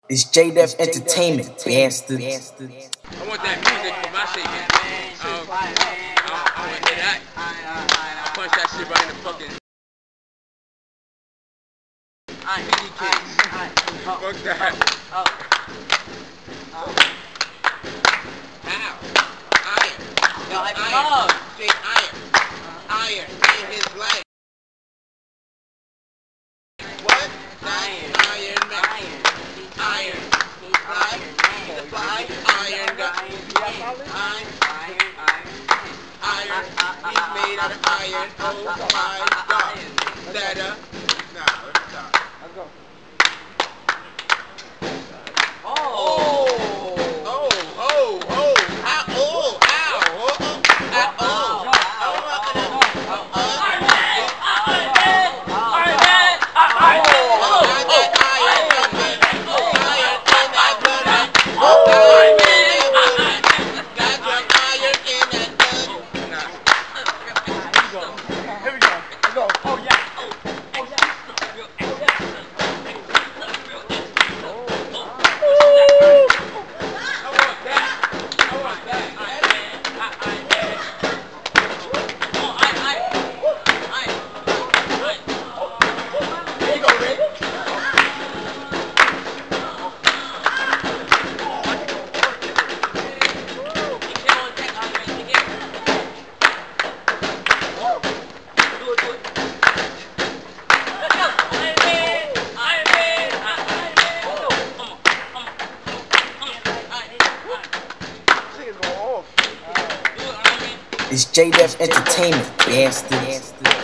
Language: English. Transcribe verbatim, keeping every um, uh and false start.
It's J Def Entertainment, bastard. I want that music for my shit, man. Um, I, I, I want to hear that. I punch that shit right in the fucking P D case. Fuck that. Ow. Iron. Iron. Straight iron. Iron in his life. What? Iron. Iron man. Iron. Iron. Fly. Iron. Iron. Iron. He's made out of iron. Oh my God. That uh. Nah, let's stop. Let's go. Oh. Oh. Oh. Oh. Ow. Oh. Ow. Oh. Oh. Oh. It's J Def Entertainment, bastard.